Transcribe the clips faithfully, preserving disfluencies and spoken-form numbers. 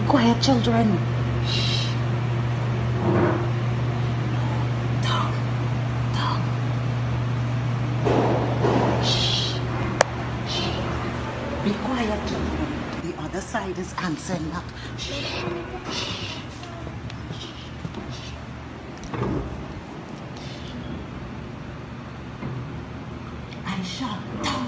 quiet, children. Shh. Down. Down. Shh. Shh. Be quiet, children. The other side is answering up. Shh. Shh. Aisha, down.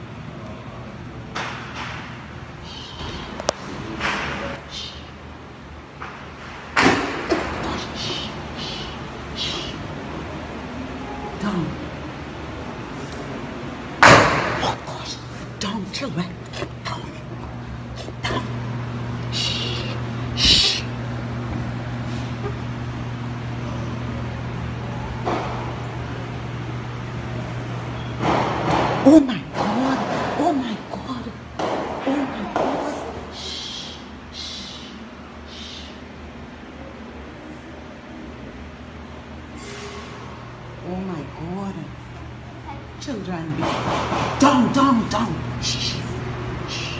Down. Oh gosh, down, children. Down. Down. Shh. Shh. Oh my God. Oh my God. Oh my God. Shh. Shh. Shh. Oh my God. Children, be down, down, down. Shh. Shh.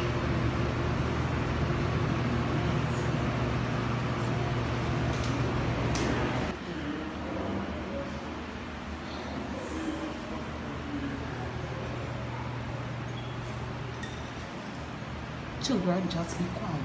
Children, just be quiet.